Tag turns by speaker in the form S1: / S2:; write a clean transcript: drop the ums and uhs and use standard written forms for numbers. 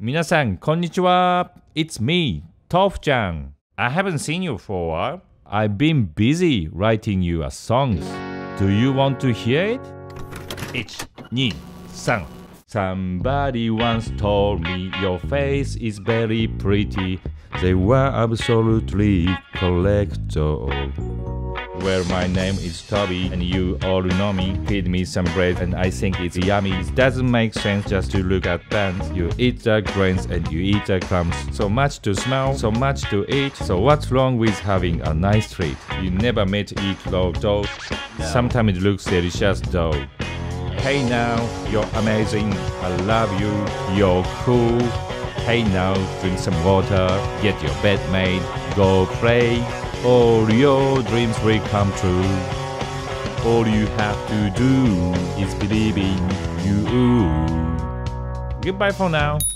S1: 皆さん、こんにちは。It's me, Toph-chan. I haven't seen you for a while. I've been busy writing you a songs. Do you want to hear it? 1、2、3 Somebody once told me your face is very pretty. They were absolutely correct. Well, my name is Toby, and you all know me. Feed me some bread, and I think it's yummy. It doesn't make sense just to look at plants. You eat the grains and you eat the crumbs. So much to smell, so much to eat. So what's wrong with having a nice treat? You never met eat raw dough. Sometimes it looks delicious though. Hey now, you're amazing. I love you. You're cool. Hey now, drink some water. Get your bed made. Go play.All your dreams will come true. All you have to do is believe in you. Goodbye for now.